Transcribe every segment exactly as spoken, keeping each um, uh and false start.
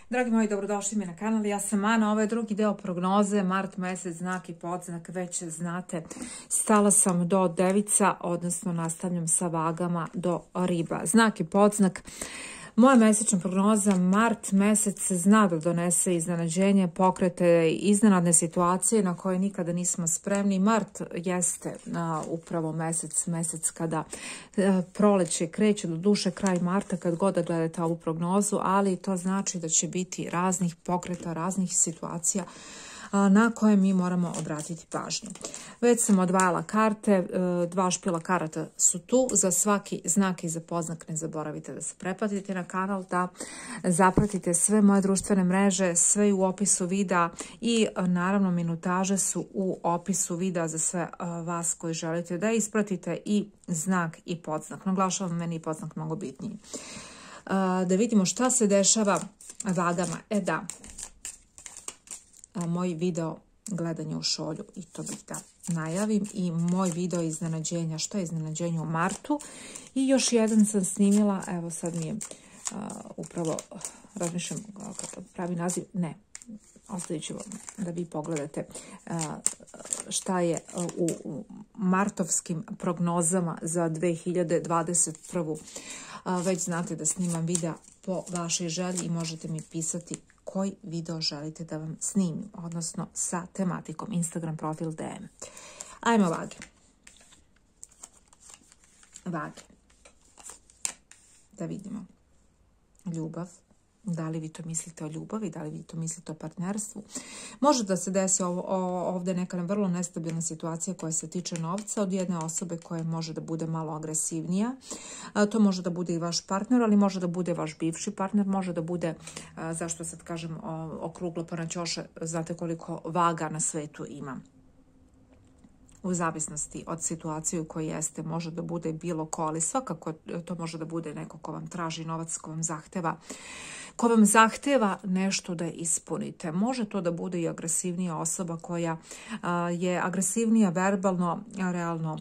Dragi moji, dobrodošli mi na kanal. Ja sam Ana, ovo je drugi deo prognoze, mart mesec, znak i podznak, već znate. Stala sam do devica, odnosno nastavljam sa vagama do riba. Znak i podznak. Moja mesečna prognoza, mart mesec zna da donese iznenađenje, pokrete, iznenadne situacije na koje nikada nismo spremni. Mart jeste a, upravo mesec, mesec kada a, proleće kreće, do duše kraj marta kad god da gledate ovu prognozu, ali to znači da će biti raznih pokreta, raznih situacija na koje mi moramo obratiti pažnju. Već sam odvajala karte, dva špila karata su tu, za svaki znak i za podznak ne zaboravite da se pretplatite na kanal, da zapratite sve moje društvene mreže, sve u opisu videa i naravno minutaže su u opisu videa za sve vas koji želite da ispratite i znak i podznak. Naglašavam, meni i podznak mnogo bitniji. Da vidimo šta se dešava vagama. E da, moj video gledanje u šolju, i to bih da najavim, i moj video iznenađenja, što je iznenađenje u martu, i još jedan sam snimila, evo sad mi je uh, upravo razmišljam kako pravi naziv, ne, ostavit ću vam da vi pogledate uh, šta je u, u martovskim prognozama za dve hiljade dvadeset prvu. Uh, već znate da snimam videa po vašoj želji i možete mi pisati koji video želite da vam snimim, odnosno sa tematikom Instagram profil D M. Ajmo vage. Vage. Da vidimo. Ljubav. Da li vi to mislite o ljubavi, da li vi to mislite o partnerstvu. Može da se desi ovo, ovdje neka vrlo nestabilna situacija koja se tiče novca od jedne osobe koja može da bude malo agresivnija. To može da bude i vaš partner, ali može da bude vaš bivši partner, može da bude, zašto sad kažem, okruglo ponaćoše, znate koliko vaga na svetu ima. U zavisnosti od situacije u kojoj jeste, može da bude bilo ko, ali svakako to može da bude neko ko vam traži novac, ko vam zahteva, ko vam zahteva nešto da ispunite. Može to da bude i agresivnija osoba koja a, je agresivnija verbalno, a realno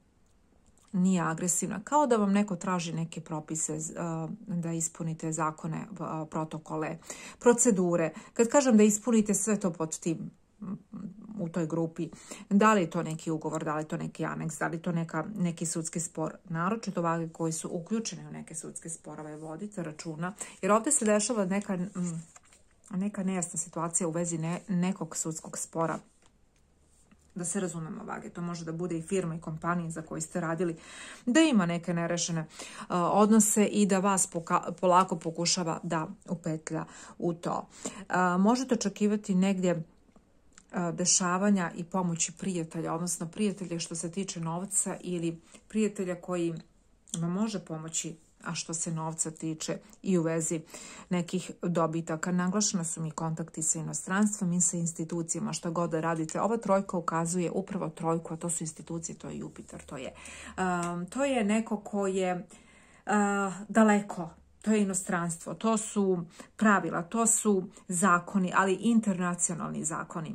nije agresivna. Kao da vam neko traži neke propise, a, da ispunite zakone, a, protokole, procedure. Kad kažem da ispunite sve to pod tim, u toj grupi, da li je to neki ugovor, da li je to neki aneks, da li je to neka, neki sudski spor, naročito vage koji su uključeni u neke sudske sporove, vodite računa, jer ovdje se dešava neka, neka nejasna situacija u vezi ne, nekog sudskog spora. Da se razumemo vage, to može da bude i firma i kompanija za koju ste radili, da ima neke nerešene uh, odnose i da vas poka polako pokušava da upetlja u to. Uh, možete očekivati negdje dešavanja i pomoći prijatelja, odnosno prijatelja što se tiče novca ili prijatelja koji vam može pomoći, a što se novca tiče i u vezi nekih dobitaka. Naglašena su mi kontakti sa inostranstvom i sa institucijama, što god da radite. Ova trojka ukazuje upravo trojku, a to su institucije, to je Jupiter, to je, um, to je neko ko je uh, daleko. To je inostranstvo, to su pravila, to su zakoni, ali internacionalni zakoni.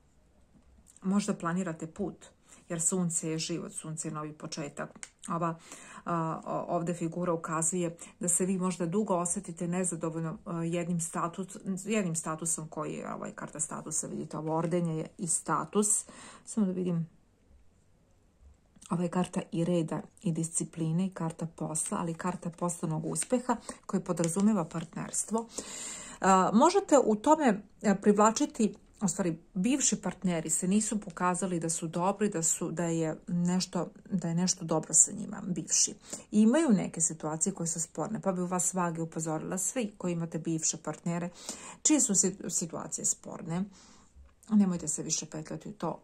Možda planirate put, jer sunce je život, sunce je novi početak. Ova a, ovdje figura ukazuje da se vi možda dugo osjetite nezadovoljno a, jednim, status, jednim statusom koji je, ovaj karta statusa, vidite, ovo ordenje je i status. Samo da vidim, ova je karta i reda i discipline i karta posla, ali karta poslovnog uspeha koji podrazumeva partnerstvo. A, možete u tome privlačiti, u stvari, bivši partneri se nisu pokazali da su dobri, da, su, da, je nešto, da je nešto dobro sa njima, bivši. I imaju neke situacije koje su sporne, pa bi u vas vage upozorila svi koji imate bivše partnere, čije su situacije sporne. Nemojte se više petljati u to.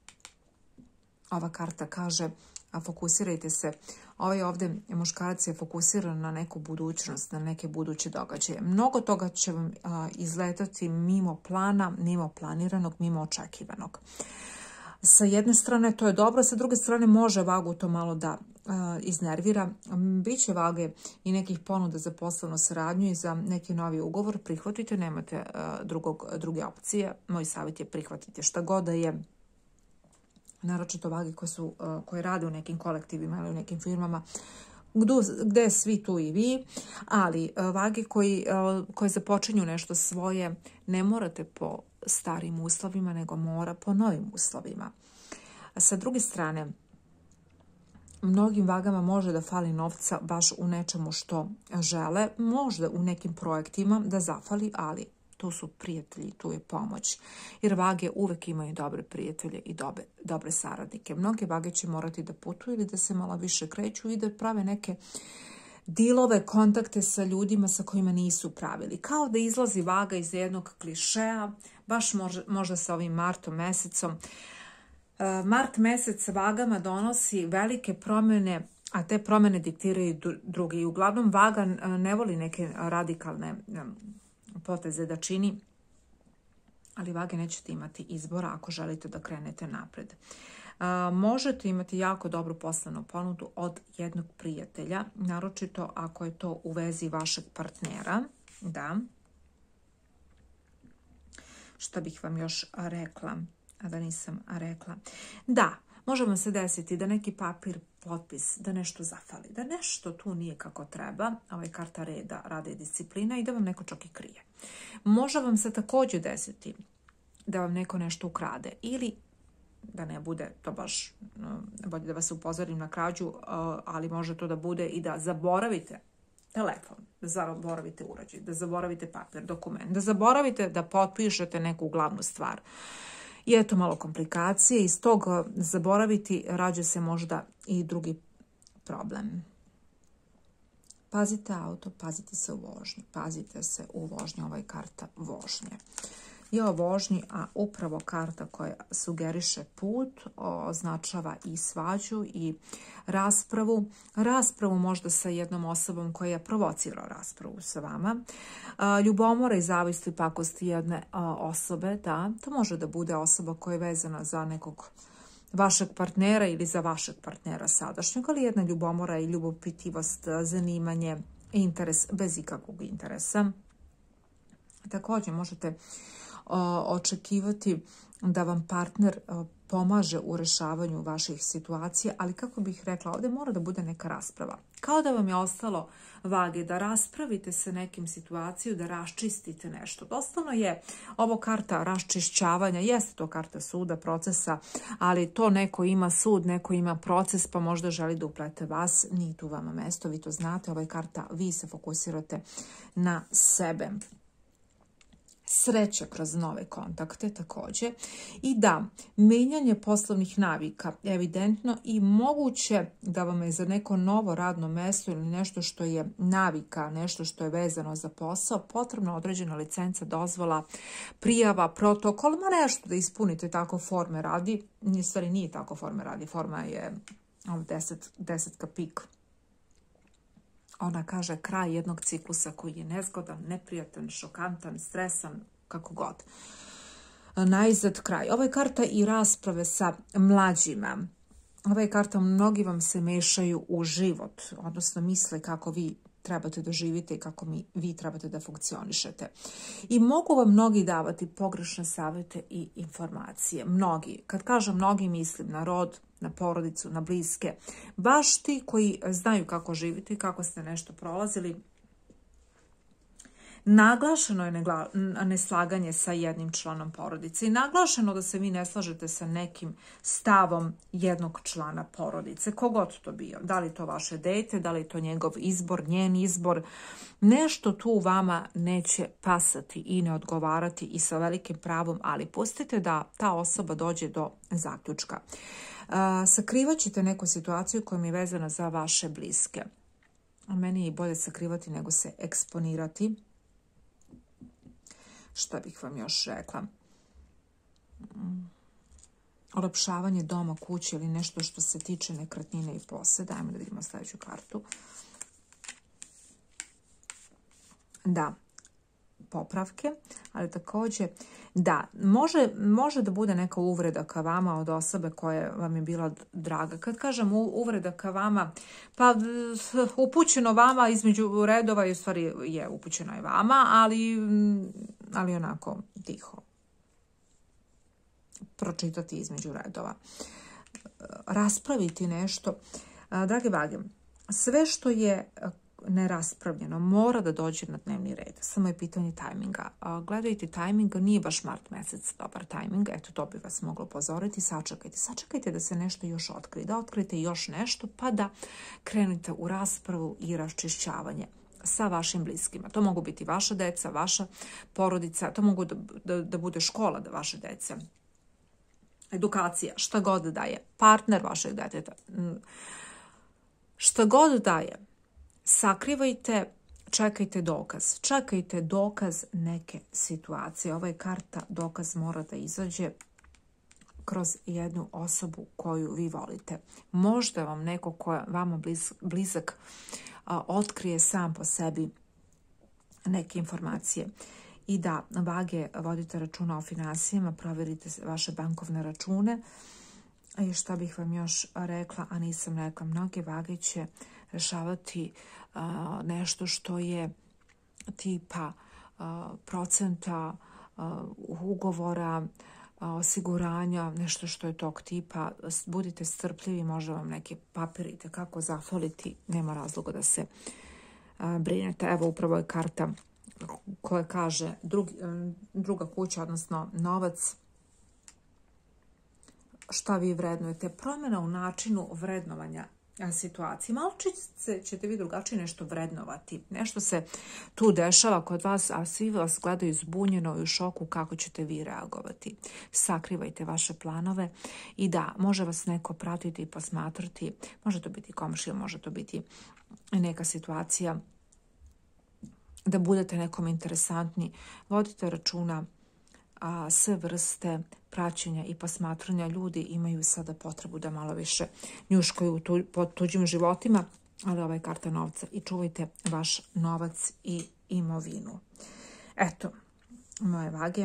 Ova karta kaže, a fokusirajte se. Ovaj ovdje muškarac je fokusiran na neku budućnost, na neke buduće događaje. Mnogo toga će vam a, izletati mimo plana, mimo planiranog, mimo očekivanog. Sa jedne strane to je dobro, sa druge strane može vagu to malo da a, iznervira. Biće vage i nekih ponuda za poslovnu saradnju i za neki novi ugovor. Prihvatite, nemate a, drugog, druge opcije. Moj savjet je prihvatite šta god da je, naročito vage koje, su, koje rade u nekim kolektivima ili u nekim firmama gde svi tu i vi, ali vage koji, koji započinju nešto svoje ne morate po starim uslovima, nego mora po novim uslovima. Sa druge strane, mnogim vagama može da fali novca baš u nečemu što žele, možda u nekim projektima da zafali, ali tu su prijatelji, tu je pomoć. Jer vage uvek imaju dobre prijatelje i dobre, dobre saradnike. Mnoge vage će morati da putuju ili da se malo više kreću i da prave neke dilove, kontakte sa ljudima sa kojima nisu pravili. Kao da izlazi vaga iz jednog klišeja, baš možda, možda sa ovim martom mesecom. Mart mesec vagama donosi velike promjene, a te promjene diktiraju drugi. I uglavnom vaga ne voli neke radikalne poteze da čini, ali vage nećete imati izbora ako želite da krenete napred. Možete imati jako dobru poslovnu ponudu od jednog prijatelja, naročito ako je to u vezi vašeg partnera. Da. Šta bih vam još rekla? A da nisam rekla. Da, može vam se desiti da neki papir, potpis, da nešto zafali, da nešto tu nije kako treba, ovo je karta reda, rada i disciplina i da vam neko čak i krije. Može vam se također desiti da vam neko nešto ukrade ili da ne bude to baš, bolje da vas upozorim na krađu, ali može to da bude i da zaboravite telefon, da zaboravite uređaj, da zaboravite papir, dokument, da zaboravite da potpišete neku glavnu stvar. I eto malo komplikacije, iz tog zaboraviti rađe se možda i drugi problem. Pazite auto, pazite se u vožnji, pazite se u vožnji, ovo je karta vožnje. I o vožnji, a upravo karta koja sugeriše put, označava i svađu i raspravu. Raspravu možda sa jednom osobom koja je provocirala raspravu sa vama. Ljubomora i zavist i pakosti jedne osobe, da, to može da bude osoba koja je vezana za nekog vašeg partnera ili za vašeg partnera sadašnjeg, ali jedna ljubomora i ljubopitivost, zanimanje, interes bez ikakvog interesa. Također možete očekivati da vam partner pomaže u rešavanju vaših situacija, ali kako bih rekla, ovdje mora da bude neka rasprava. Kao da vam je ostalo vage da raspravite se nekim situacijom, da raščistite nešto. Doslovno je ovo karta raščišćavanja, jeste to karta suda, procesa, ali to neko ima sud, neko ima proces, pa možda želi da uplete vas, nije tu vama mesto, vi to znate, ovo je karta, vi se fokusirate na sebe. Sreća kroz nove kontakte također. I da, menjanje poslovnih navika evidentno i moguće da vam je za neko novo radno mesto ili nešto što je navika, nešto što je vezano za posao, potrebna određena licenca, dozvola, prijava, protokol, ma nešto da ispunite tako forme radi. U stvari nije tako forme radi, forma je deset, desetka pik. Ona kaže kraj jednog ciklusa koji je nezgodan, neprijatan, šokantan, stresan, kako god. Najzad kraj. Ovo je karta i rasprave sa mlađima. Ova je karta, mnogi vam se mešaju u život, odnosno misle kako vi trebate da živite i kako mi, vi trebate da funkcionišete. I mogu vam mnogi davati pogrešne savjete i informacije. Mnogi. Kad kažem mnogi, mislim na rod, na porodicu, na bliske. Baš ti koji znaju kako živite i kako ste nešto prolazili. Naglašeno je neslaganje sa jednim članom porodice i naglašeno da se vi ne slažete sa nekim stavom jednog člana porodice, kogod to bio. Da li to vaše dete, da li to njegov izbor, njen izbor. Nešto tu vama neće pasati i ne odgovarati i sa velikim pravom, ali pustite da ta osoba dođe do zaključka. Sakrivat ćete neku situaciju koja je vezana za vaše bliske. Meni je i bolje sakrivati nego se eksponirati. Šta bih vam još rekla? Olepšavanje doma, kuće ili nešto što se tiče nekretnine i poseda. Ajmo da vidimo sljedeću kartu. Da, popravke, ali također da, može, može da bude neka uvreda ka vama od osobe koja vam je bila draga. Kad kažem uvreda ka vama, pa upućeno vama između redova, i u stvari je upućeno je vama, ali, ali onako tiho. Pročitati između redova. Raspraviti nešto. Drage vage, sve što je neraspravljeno mora da dođe na dnevni red. Samo je pitanje tajminga. Gledajte, tajminga nije baš mart mesec dobar tajming. Eto, to bi vas moglo pozoriti. Sačekajte. Sačekajte da se nešto još otkrije. Da otkrijete još nešto pa da krenete u raspravu i raščišćavanje sa vašim bliskima. To mogu biti vaša deca, vaša porodica, to mogu da, da, da bude škola da vaše dece. Edukacija, šta god da je. Partner vašeg deteta. Šta god da je. Sakrivajte, čekajte dokaz. Čekajte dokaz neke situacije. Ova je karta, dokaz mora da izađe kroz jednu osobu koju vi volite. Možda vam neko ko je vama bliz, blizak a, otkrije sam po sebi neke informacije. I da, vage, vodite računa o finansijama, provjerite vaše bankovne račune. I šta bih vam još rekla, a nisam rekla, mnoge vage će rešavati uh, nešto što je tipa uh, procenta uh, ugovora, uh, osiguranja, nešto što je tog tipa. Budite strpljivi, može vam neke papirite kako zafaliti, nema razloga da se uh, brinete. Evo upravo je karta koja kaže drugi, druga kuća, odnosno novac. Šta vi vrednujete? Promjena u načinu vrednovanja situacije. Malo ćete vi drugačije nešto vrednovati. Nešto se tu dešava kod vas, a svi vas gledaju zbunjeno i u šoku kako ćete vi reagovati. Sakrivajte vaše planove i da, može vas neko pratiti i posmatrati. Može to biti komšija, može to biti neka situacija da budete nekom interesantni. Vodite računa, a sve vrste praćenja i posmatranja ljudi imaju sada potrebu da malo više njuškaju tu, pod tuđim životima, ali ova je karta novca i čuvajte vaš novac i imovinu. Eto, moje vage,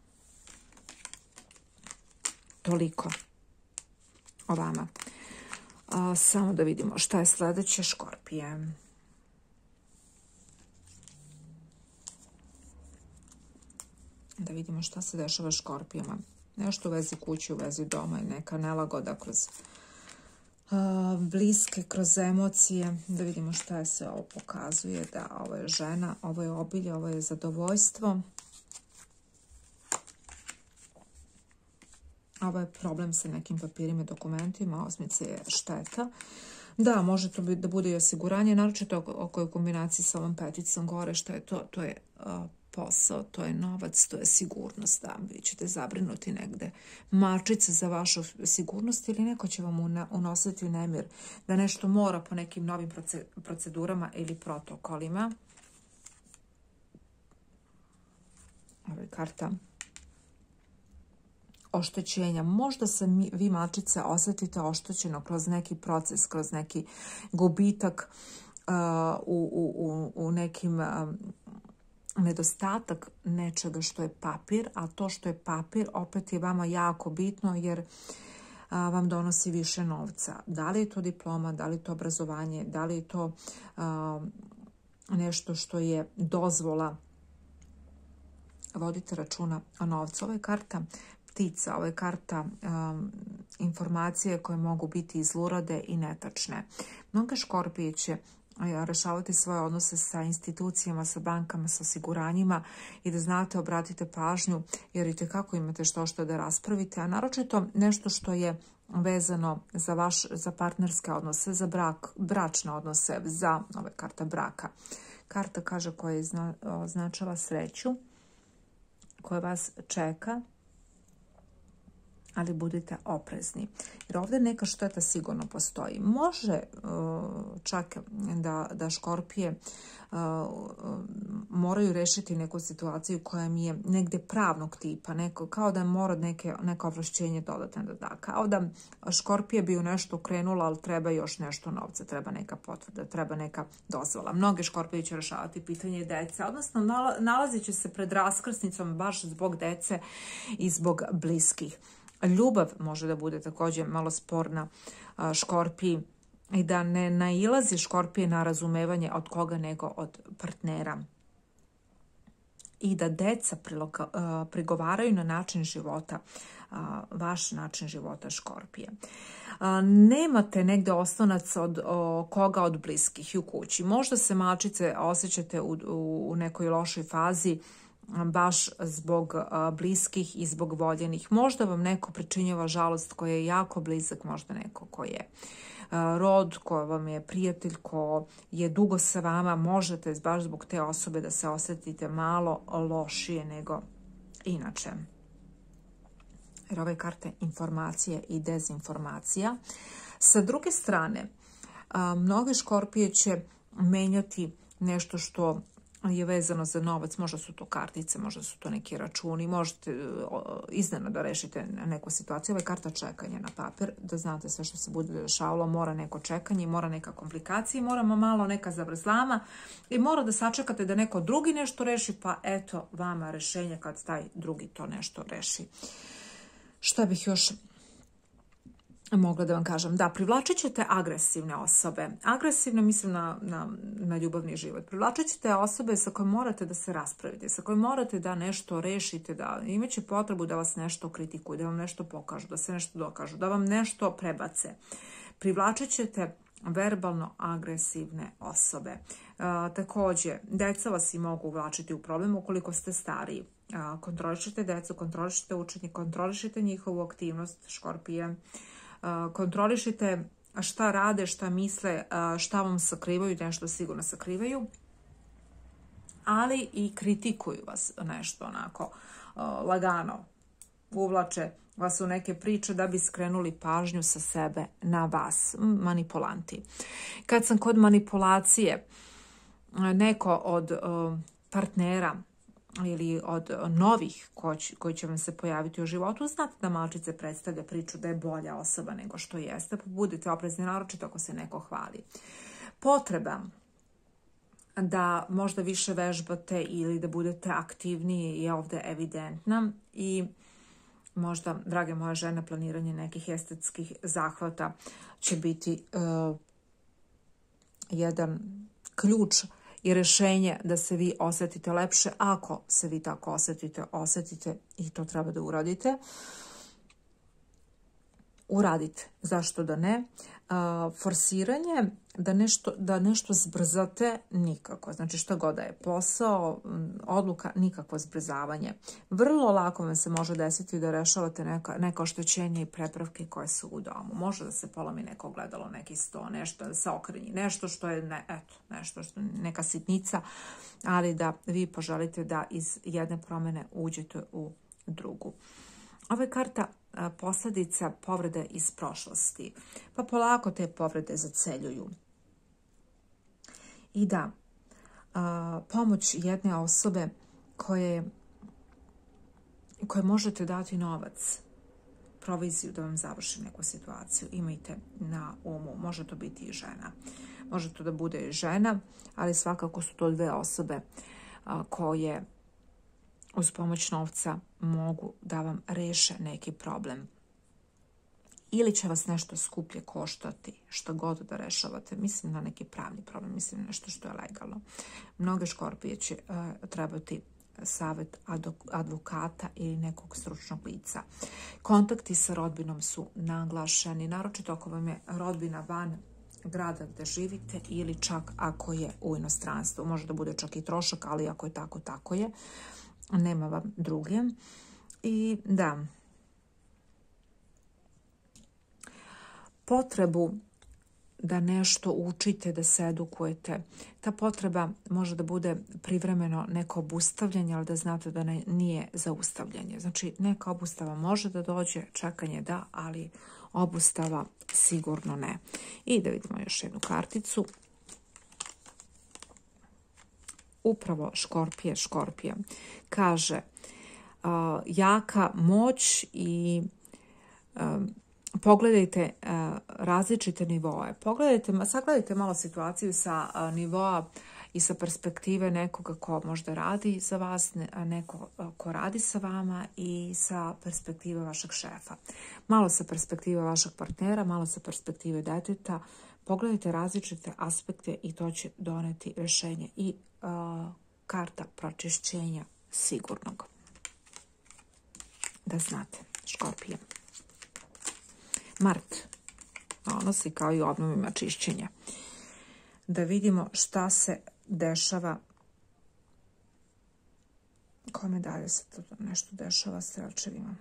toliko o vama. A, samo da vidimo šta je sljedeće, Škorpije. Da vidimo šta se dešava Škorpijama. Nešto u vezi kuće, u vezi doma je neka nelagoda kroz uh, bliske, kroz emocije. Da vidimo šta je se ovo pokazuje. Da, ovo je žena, ovo je obilje, ovo je zadovoljstvo. Ovo je problem sa nekim papirima i dokumentima. Osmice je šteta. Da, može to da bude i osiguranje, naročito oko je kombinaciji sa ovom peticom gore. Šta je to? To je uh, posao, to je novac, to je sigurnost. Da, vi ćete zabrinuti negde mačice za vašu sigurnost ili neko će vam unositi u nemir da nešto mora po nekim novim procedurama ili protokolima. Ovo je karta oštećenja. Možda se mi, vi mačice osjetite oštećeno kroz neki proces, kroz neki gubitak uh, u, u, u nekim um, nedostatak nečega što je papir, a to što je papir opet je vama jako bitno jer a, vam donosi više novca. Da li je to diploma, da li je to obrazovanje, da li je to a, nešto što je dozvola. Vodite računa o novcu. Ovo je karta ptica, ovo je karta um, informacije koje mogu biti zlurade i netačne. Mnoge Škorpije će rešavati svoje odnose sa institucijama, sa bankama, sa osiguranjima i da znate, obratite pažnju jer i tekako imate što što da raspravite, a naročito nešto što je vezano za vaš, za partnerske odnose, za brak, bračne odnose, za ove karta braka. Karta kaže koja zna, označava sreću, koja vas čeka, ali budite oprezni. Jer ovdje neka šteta sigurno postoji. Može čak da, da Škorpije moraju rešiti neku situaciju koja mi je negde pravnog tipa, neko, kao da mora neke, neka ovlašćenje dodatne da da. Kao da Škorpije bi u nešto krenula, ali treba još nešto novca, treba neka potvrda, treba neka dozvola. Mnoge Škorpije će rešavati pitanje dece, odnosno nalazit će se pred raskrsnicom baš zbog dece i zbog bliskih. Ljubav može da bude također malo sporna Škorpiji i da ne nailazi Škorpije na razumevanje od koga nego od partnera. i da deca prigovaraju na način života, vaš način života Škorpije. Nemate negde oslonac od o, koga od bliskih i u kući. Možda se malčice osjećate u, u, u nekoj lošoj fazi baš zbog a, bliskih i zbog voljenih. Možda vam neko pričinjava žalost koji je jako blizak, možda neko ko je a, rod, ko vam je prijatelj, ko je dugo sa vama. Možete baš zbog te osobe da se osjetite malo lošije nego inače. Jer ove karte informacije i dezinformacija. Sa druge strane, a, mnoge Škorpije će menjati nešto što je vezano za novac. Možda su to kartice, možda su to neki računi, možete iznenada rešite neku situaciju. Ovo je karta čekanja na papir, da znate sve što se bude dešavalo, mora neko čekanje, mora neka komplikacija, moramo malo neka zavrzlama i mora da sačekate da neko drugi nešto reši, pa eto vama rešenje kad taj drugi to nešto reši. Šta bih još mogla da vam kažem? Da, privlačit ćete agresivne osobe. Agresivne mislim na, na, na ljubavni život. Privlačit ćete osobe sa kojima morate da se raspravite, sa kojima morate da nešto rešite, da imaće potrebu da vas nešto kritikuju, da vam nešto pokažu, da se nešto dokažu, da vam nešto prebace. Privlačit ćete verbalno agresivne osobe. E, također, deca vas i mogu uvlačiti u problem ukoliko ste stariji. E, kontrolišite decu, kontrolišite učenje, kontrolišite njihovu aktivnost, Škorpije. Kontrolišite šta rade, šta misle, šta vam sakrivaju, nešto sigurno sakrivaju, ali i kritikuju vas nešto onako lagano, uvlače vas u neke priče da bi skrenuli pažnju sa sebe na vas, manipulanti. Kad sam kod manipulacije, neko od partnera ili od novih koji će vam se pojaviti u životu, znate da malčice predstavlja priču da je bolja osoba nego što jeste, pa budite oprezni, naročito ako se neko hvali. Potreba da možda više vežbate ili da budete aktivniji je ovdje evidentna i možda, drage moje žene, planiranje nekih estetskih zahvata će biti uh, jedan ključ i rešenje da se vi osjetite lepše. Ako se vi tako osjetite, osjetite i to treba da uradite. Uradite, zašto da ne? Uh, forsiranje da nešto, da nešto zbrzate nikako. Znači što god da je posao, odluka, nikakvo zbrzavanje. Vrlo lako vam se može desiti da rešavate neka, neka oštećenje i prepravke koje su u domu. Može da se polomi neko gledalo, neki sto, nešto da se okrenji, nešto što je ne, eto, nešto što je neka sitnica, ali da vi poželite da iz jedne promene uđete u drugu. Ova je karta posljedica povrede iz prošlosti, pa polako te povrede zaceljuju. I da, a, pomoć jedne osobe koje, koje možete dati novac, proviziju da vam završi neku situaciju, imajte na umu. Može to biti i žena. Može to da bude i žena, ali svakako su to dve osobe a, koje uz pomoć novca mogu da vam reše neki problem. Ili će vas nešto skuplje koštati, što god da rešavate. Mislim na neki pravni problem, mislim na nešto što je legalno. Mnoge Škorpije će uh, trebati savjet advokata ili nekog stručnog lica. Kontakti sa rodbinom su naglašeni, naročito ako vam je rodbina van grada gde živite ili čak ako je u inostranstvu. Može da bude čak i trošak, ali ako je tako, tako je. Nema vam druge. I da, potrebu da nešto učite, da se edukujete. Ta potreba može da bude privremeno neko obustavljanje, ali da znate da ne, nije zaustavljanje. Znači, neka obustava može da dođe, čekanje da, ali obustava sigurno ne. I da vidimo još jednu karticu. Upravo Škorpije, Škorpije. Kaže, uh, jaka moć i uh, pogledajte uh, različite nivoe. Pogledajte, sagledajte malo situaciju sa uh, nivoa i sa perspektive nekoga ko možda radi za vas, ne, neko uh, ko radi sa vama i sa perspektive vašeg šefa. Malo sa perspektive vašeg partnera, malo sa perspektive deteta. Pogledajte različite aspekte i to će doneti rešenje. I uh, karta pročišćenja sigurnog. Da znate, Škorpije. Mart donosi kao i obnovima čišćenja. Da vidimo šta se dešava. Kome dalje se to nešto dešava s strelčevima?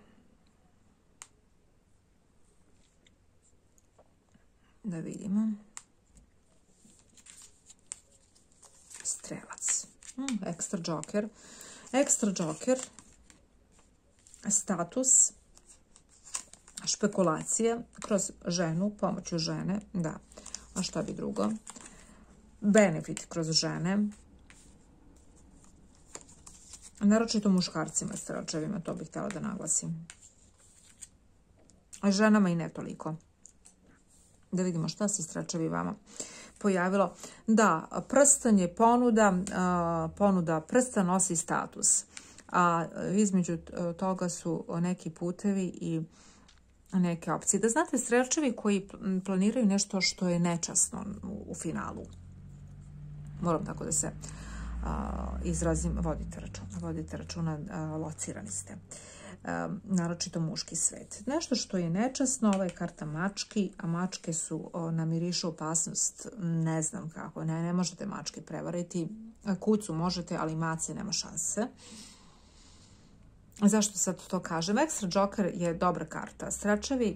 Da vidimo. Strelac. Hmm, ekstra džoker. Ekstra džoker. Status. Špekulacije kroz ženu, pomoću žene. Da. A šta bi drugo? Benefit kroz žene. Naročito muškarcima strelčevima, to bih htjela da naglasim. A ženama i ne toliko. Da vidimo šta se strelčevi vama pojavilo. Da, prstan je ponuda, ponuda prsta nosi status. A između toga su neki putevi i neke opcije. Da znate, strelčevi koji planiraju nešto što je nečasno u finalu. Moram tako da se izrazim, vodite računa, vodite računa, locirani ste. Naročito muški svet. Nešto što je nečasno, ova je karta mački, a mačke su namirišu opasnost. Ne znam kako, ne, ne možete mačke prevariti. Kucu možete, ali mace nema šanse. Zašto sad to kažem? Ekstra džoker je dobra karta. Strelčevi,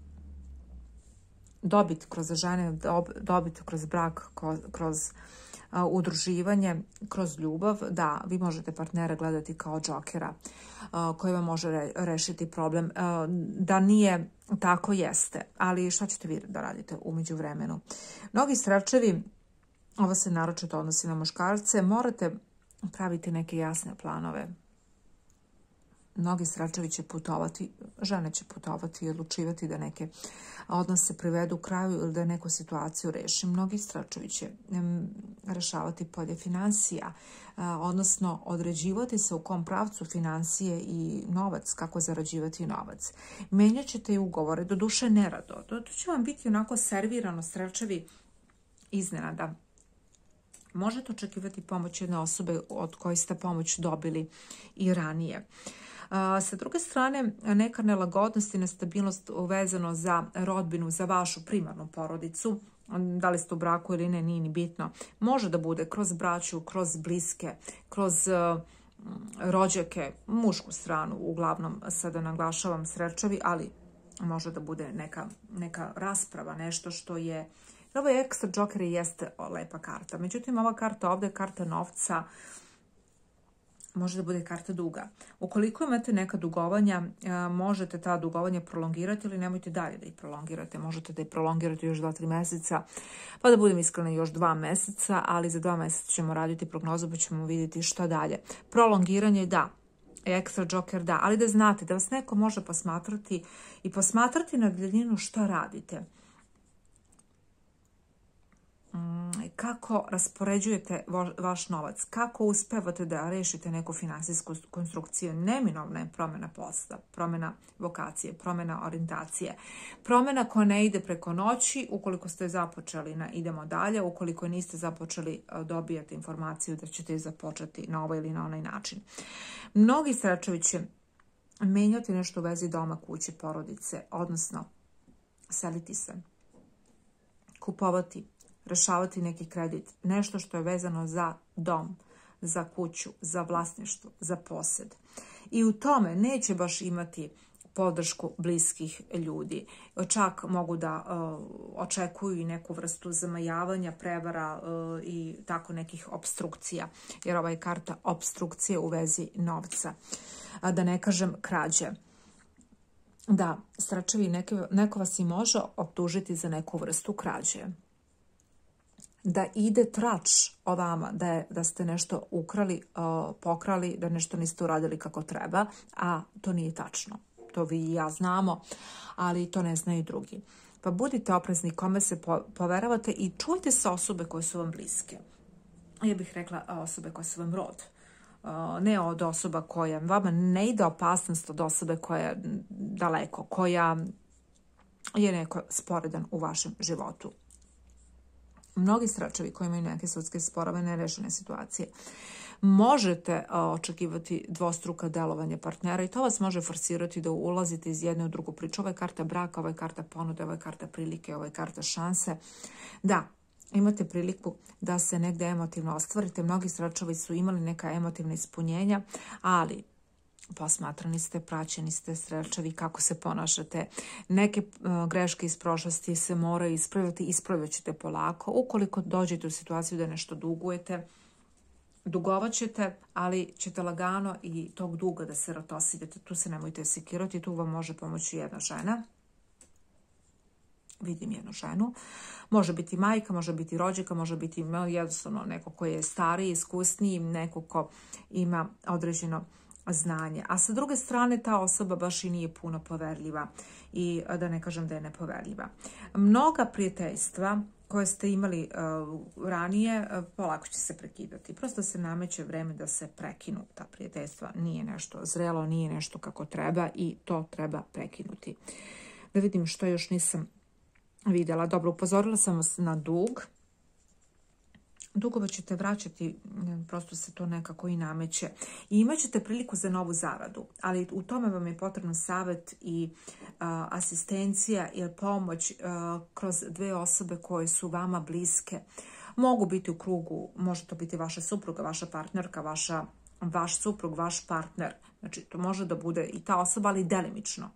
dobit kroz žene, dobit kroz brak, kroz udruživanje, kroz ljubav. Da, vi možete partnera gledati kao džokera koji vam može rešiti problem. Da nije tako, jeste, ali šta ćete vi da radite u međuvremenu? Mnogi strelčevi, ovo se naročito odnosi na muškarce, morate praviti neke jasne planove. Mnogi strelčevi će putovati, žene će putovati i odlučivati da neke odnose privedu u kraju ili da neku situaciju reši. Mnogi strelčevi će rešavati polje financija, odnosno određivati se u kom pravcu financije i novac, kako zarađivati novac. Menjat ćete i ugovore, do duše nerado. To će vam biti onako servirano, strelčevi, iznenada. Možete očekivati pomoć jedne osobe od koje ste pomoć dobili i ranije. Sa druge strane, neka nelagodnost i nestabilnost vezano za rodbinu, za vašu primarnu porodicu, da li ste u braku ili ne, nije ni bitno, može da bude kroz braću, kroz bliske, kroz rođake, mušku stranu, uglavnom sada naglašavam strelčevi, ali može da bude neka, neka rasprava, nešto što je... Ovo je ekstra džoker i jeste lepa karta. Međutim, ova karta ovdje je karta novca, može da bude karta duga. Ukoliko imate neka dugovanja, možete ta dugovanja prolongirati ili nemojte dalje da ih prolongirate. Možete da ih prolongirate još dva, tri meseca, pa da budem iskrena još dva meseca, ali za dva meseca ćemo raditi prognozu pa ćemo vidjeti šta dalje. Prolongiranje, da. Ekstra džoker, da. Ali da znate da vas neko može posmatrati i posmatrati na daljinu šta radite. Kako raspoređujete vaš novac, kako uspevate da rešite neku finansijsku konstrukciju. Neminovna je promjena posla, promjena vokacije, promjena orijentacije, promjena koja ne ide preko noći. Ukoliko ste započeli na idemo dalje, ukoliko niste započeli, dobijate informaciju da ćete započeti na ovaj ili na onaj način. Mnogi strelčevi će menjati nešto u vezi doma, kuće, porodice, odnosno seliti se, kupovati, rešavati neki kredit, nešto što je vezano za dom, za kuću, za vlasništvo, za posed. I u tome neće baš imati podršku bliskih ljudi. Čak mogu da uh, očekuju i neku vrstu zamajavanja, prevara uh, i tako nekih obstrukcija, jer ova je karta obstrukcije u vezi novca. A da ne kažem krađe. Da, strelčevi, neko vas i može optužiti za neku vrstu krađe. Da ide trač o vama, da, je, da ste nešto ukrali, uh, pokrali, da nešto niste uradili kako treba, a to nije tačno. To vi i ja znamo, ali to ne znaju drugi. Pa budite oprezni kome se po, poveravate i čujte se osobe koje su vam bliske. Ja bih rekla osobe koje su vam rod. Uh, ne od osoba koja vama ne ide opasnost od osobe koja je daleko, koja je neko sporedan u vašem životu. Mnogi strelčevi koji imaju neke sudske sporove, nerešene situacije, možete očekivati dvostruka delovanja partnera i to vas može forsirati da ulazite iz jedne u drugu priču. Ovo je karta braka, ovo je karta ponude, ovo je karta prilike, ovo je karta šanse. Da, imate priliku da se negde emotivno ostvarite. Mnogi sračevi su imali neka emotivna ispunjenja, ali posmatrani ste, praćeni ste srećevi kako se ponašate. Neke uh, greške iz prošlosti se moraju ispraviti, ispravit ćete polako. Ukoliko dođete u situaciju da nešto dugujete, dugovat ćete, ali ćete lagano i tog duga da se ratosidete. Tu se nemojte sekirati, tu vam može pomoći jedna žena. Vidim jednu ženu. Može biti majka, može biti rođaka, može biti jednostavno neko koji je stariji, iskusniji, neko ko ima određeno znanje. A sa druge strane ta osoba baš i nije puno poverljiva i da ne kažem da je nepoverljiva. Mnoga prijateljstva koje ste imali uh, ranije uh, polako će se prekidati. Prosto se nameće vreme da se prekinu ta prijateljstva. Nije nešto zrelo, nije nešto kako treba i to treba prekinuti. Da vidim što još nisam vidjela. Dobro, upozorila sam vas na dug. Dugove ćete vraćati, prosto se to nekako i nameće. I imat ćete priliku za novu zaradu, ali u tome vam je potrebno savjet i uh, asistencija ili pomoć uh, kroz dve osobe koje su vama bliske. Mogu biti u krugu, može to biti vaša supruga, vaša partnerka, vaša, vaš suprug, vaš partner. Znači, to može da bude i ta osoba, ali delimično.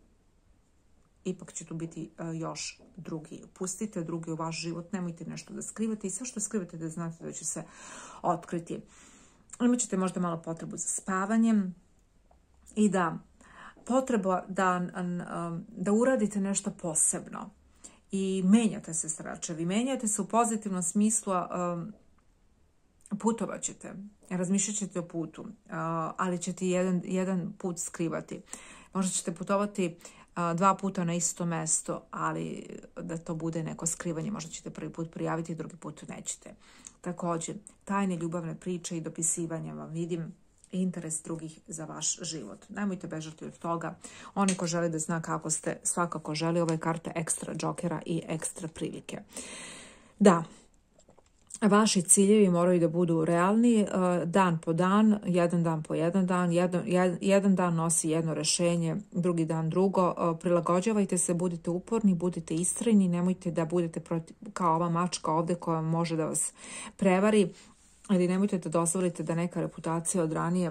Ipak će tu biti uh, još drugi. Pustite drugi u vaš život, nemojte nešto da skrivate i sve što skrivate da znate da će se otkriti. Imat ćete možda malo potrebu za spavanjem i da potreba da, um, da uradite nešto posebno i menjate se sračevi. Menjate se u pozitivnom smislu, um, putovat ćete, razmišljat ćete o putu, uh, ali ćete jedan, jedan put skrivati. Možda ćete putovati dva puta na isto mesto, ali da to bude neko skrivanje. Možda ćete prvi put prijaviti, drugi put nećete. Također, tajne ljubavne priče i dopisivanja vam vidim interes drugih za vaš život. Nemojte bežati od toga. Oni ko žele da zna kako ste, svakako želi. Ova je karta ekstra džokera i ekstra prilike. Da, vaši ciljevi moraju da budu realni, dan po dan, jedan dan po jedan dan, jedan, jedan dan nosi jedno rešenje, drugi dan drugo. Prilagođavajte se, budite uporni, budite istrajni, nemojte da budete protiv, kao ova mačka ovde koja može da vas prevari, ali nemojte da dozvolite da neka reputacija od ranije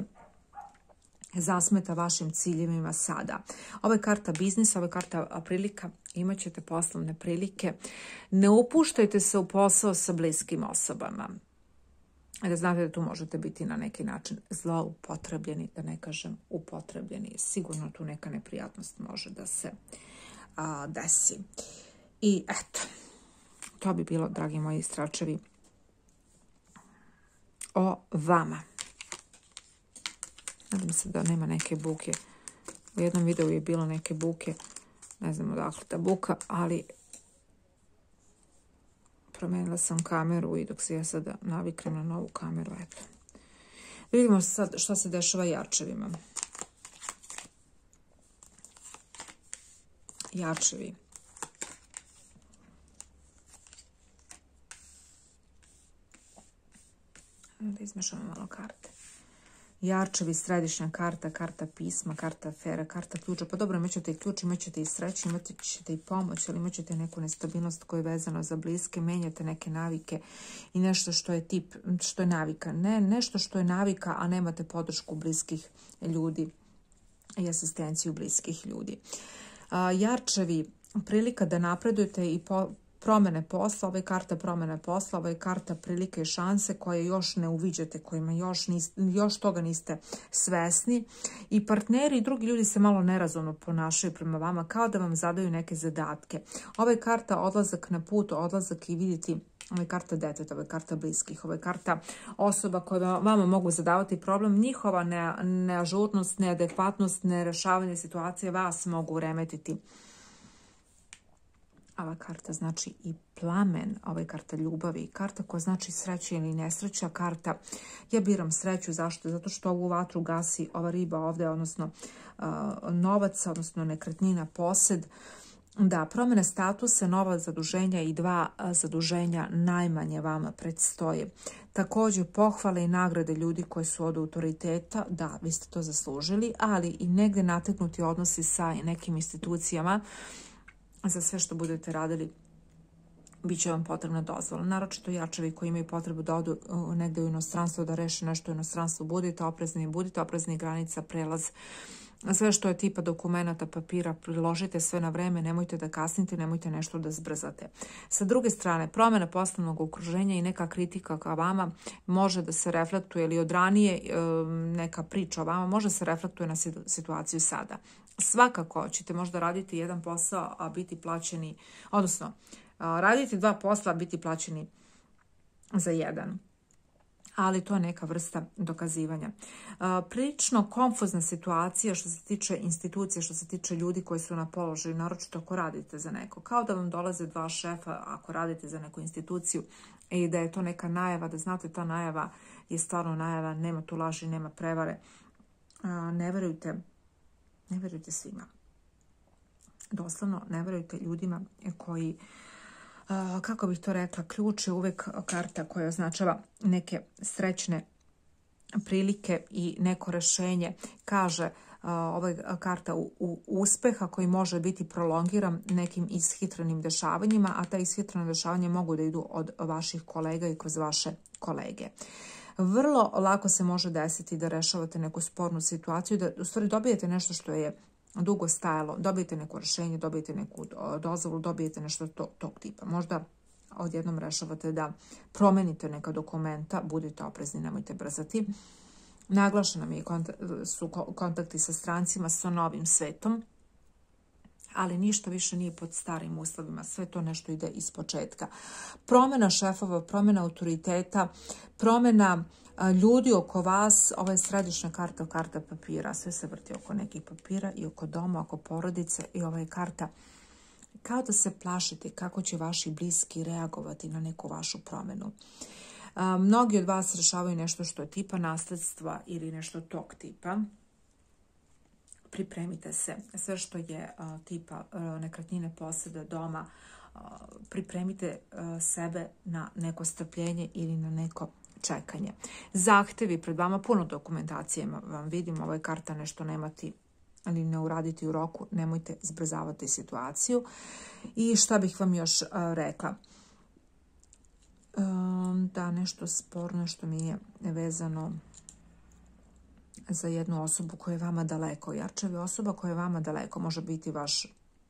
zasmeta vašim ciljevima sada. Ovo je karta biznisa, ovo je karta prilika, imat ćete poslovne prilike. Ne upuštajte se u posao sa bliskim osobama. Da znate da tu možete biti na neki način zloupotrebljeni, da ne kažem upotrebljeni. Sigurno tu neka neprijatnost može da se a, desi. I eto, to bi bilo, dragi moji stračevi, o vama. Nadam se da nema neke buke. U jednom videu je bilo neke buke. Ne znam odakle ta buka, ali promenila sam kameru i dok se ja sada naviknem na novu kameru, eto. Da vidimo sad šta se dešava jarčevima. Jarčevi. Da izmešamo malo karte. Jarčevi, središnja karta, karta pisma, karta afera, karta ključa. Pa dobro, imat ćete i ključ, imat ćete i sreću, imat ćete i pomoć, ali imat ćete neku nestabilnost koja je vezana za bliske, menjate neke navike i nešto što je tip, što je navika. Ne, nešto što je navika, a nemate podršku bliskih ljudi i asistenciju bliskih ljudi. A, jarčevi, prilika da napredujete i po, promene posla, ovo je karta promene posla, ovo je karta prilike i šanse koje još ne uviđate, kojima još, nis, još toga niste svesni. I partneri i drugi ljudi se malo nerazumno ponašaju prema vama, kao da vam zadaju neke zadatke. Ovo je karta odlazak na put, odlazak i vidjeti, ovo je karta deteta, ovo je karta bliskih, ovo je karta osoba koje vama mogu zadavati problem. Njihova ne, neažurnost, neadekvatnost, nerešavanje situacije vas mogu remetiti. Ova karta znači i plamen, ova je karta ljubavi, karta koja znači sreća ili nesreća, karta ja biram sreću, zašto? Zato što ovu vatru gasi ova riba ovdje, odnosno uh, novac, odnosno nekretnina, posed. Da, promjene statusa, nova zaduženja i dva zaduženja najmanje vama predstoje. Također pohvale i nagrade ljudi koji su od autoriteta, da, vi ste to zaslužili, ali i negdje nateknuti odnosi sa nekim institucijama. Za sve što budete radili bit će vam potrebna dozvola. Naročito jačevi koji imaju potrebu da odu negdje u inostranstvo, da reše nešto u inostranstvu, budite oprezni, budite oprezni, granica, prelaz. Sve što je tipa dokumenata, papira, priložite sve na vreme, nemojte da kasnite, nemojte nešto da zbrzate. Sa druge strane, promjena poslovnog okruženja i neka kritika ka vama može da se reflektuje, ili od ranije neka priča o vama može se reflektuje na situaciju sada. Svakako ćete možda raditi jedan posao, a biti plaćeni, odnosno raditi dva posla, a biti plaćeni za jedan. Ali to je neka vrsta dokazivanja. Prilično konfuzna situacija što se tiče institucije, što se tiče ljudi koji su na položaju, naročito ako radite za neko. Kao da vam dolaze dva šefa ako radite za neku instituciju i da je to neka najava, da znate ta najava je stvarno najava, nema tu laži, nema prevare. Ne verujte, ne verujte svima. Doslovno ne verujte ljudima koji, Uh, kako bih to rekla, ključ je uvijek karta koja označava neke srećne prilike i neko rješenje. Kaže uh, ova karta u, u uspeha koji može biti prolongiran nekim ishitrenim dešavanjima, a ta ishitrena dešavanja mogu da idu od vaših kolega i kroz vaše kolege. Vrlo lako se može desiti da rešavate neku spornu situaciju, da u stvari dobijete nešto što je dugo stajalo, dobijete neko rješenje, dobijete neku dozvolu, dobijete nešto to, tog tipa. Možda odjednom rešavate da promenite neka dokumenta, budite oprezni, nemojte brzati. Naglašeno mi je kont- su kontakti sa strancima, sa novim svetom, ali ništa više nije pod starim uslovima, sve to nešto ide iz početka. Promjena šefova, promjena autoriteta, promjena ljudi oko vas, ovo je središnja karta, karta papira, sve se vrti oko nekih papira i oko doma, oko porodice i ova je karta kao da se plašite kako će vaši bliski reagovati na neku vašu promjenu. Mnogi od vas rešavaju nešto što je tipa nasljedstva ili nešto tog tipa. Pripremite se, sve što je tipa nekretnine, posede, doma, pripremite sebe na neko strpljenje ili na neko čekanje. Zahtevi pred vama, puno dokumentacije vam vidim, ovo je karta nešto nemati ali ne uraditi u roku, nemojte zbrzavati situaciju. I šta bih vam još uh, rekla? Um, da, nešto sporno što mi je vezano za jednu osobu koja je vama daleko. Jarčevi, osoba koja je vama daleko, može biti vaš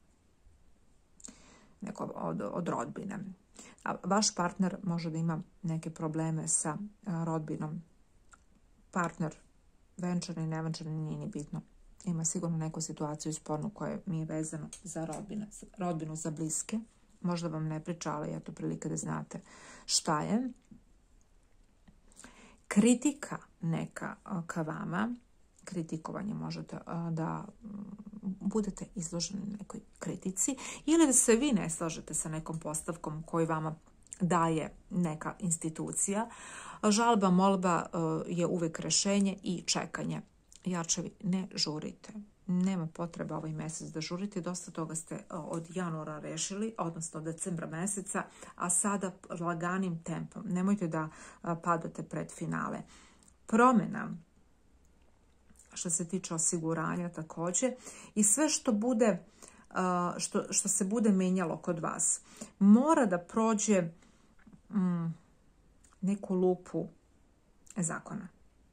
neko od, od rodbine. A vaš partner može da ima neke probleme sa rodbinom. Partner, venčani, nevenčani, nije ni bitno. Ima sigurno neku situaciju spornu koja mi je vezana za rodbinu, rodbinu za bliske. Možda vam ne priča, ali je to prilike da znate šta je. Kritika neka ka vama, kritikovanje možete da budete izloženi nekoj kritici ili da se vi ne slažete sa nekom postavkom koju vama daje neka institucija. Žalba, molba je uvijek rješenje i čekanje. Jarčevi, ne žurite. Nema potreba ovaj mjesec da žurite. Dosta toga ste od januara rešili, odnosno od decembra meseca, a sada laganim tempom. Nemojte da padate pred finale. Promjena što se tiče osiguranja također i sve što bude što, što se bude menjalo kod vas mora da prođe mm, neku lupu zakona.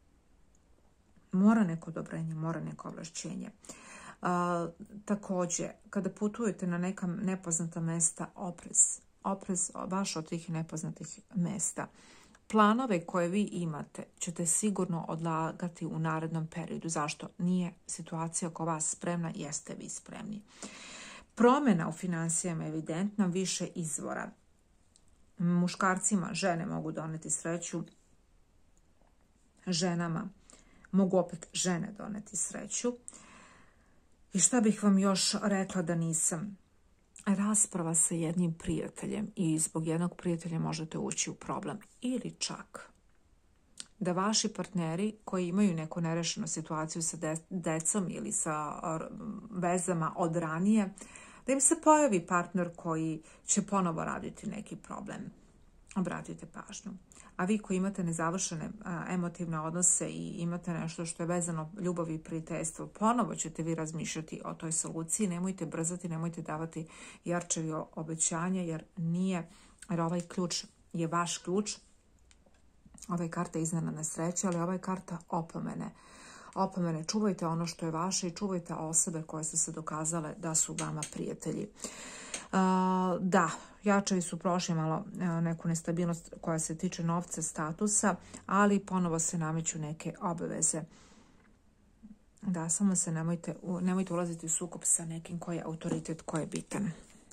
Mora neko odobrenje, mora neko ovlašćenje. Također, kada putujete na neka nepoznata mesta, oprez. Oprez baš od tih nepoznatih mesta. Planove koje vi imate ćete sigurno odlagati u narednom periodu. Zašto? Nije situacija oko vas spremna, jeste vi spremni. Promjena u financijama je evidentna, više izvora. Muškarcima žene mogu doneti sreću, ženama mogu opet žene doneti sreću. I šta bih vam još rekla da nisam? Rasprava sa jednim prijateljem i zbog jednog prijatelja možete ući u problem. Ili čak da vaši partneri koji imaju neku nerešenu situaciju sa decom ili sa vezama od ranije da im se pojavi partner koji će ponovo raditi neki problem. Obratite pažnju. A vi koji imate nezavršene a, emotivne odnose i imate nešto što je vezano ljubavi i prijateljstvo, ponovo ćete vi razmišljati o toj soluciji. Nemojte brzati, nemojte davati jarčevi obećanja, jer nije, jer ovaj ključ je vaš ključ. Ova je karta iznenadne sreće, ali ova je karta opomene. Opomene, čuvajte ono što je vaše i čuvajte osobe koje su se dokazale da su vama prijatelji. Uh, da, jačevi su prošli malo uh, neku nestabilnost koja se tiče novca, statusa, ali ponovo se nameću neke obaveze. Da, samo se nemojte, nemojte ulaziti u sukob sa nekim koji je autoritet, koji je bitan.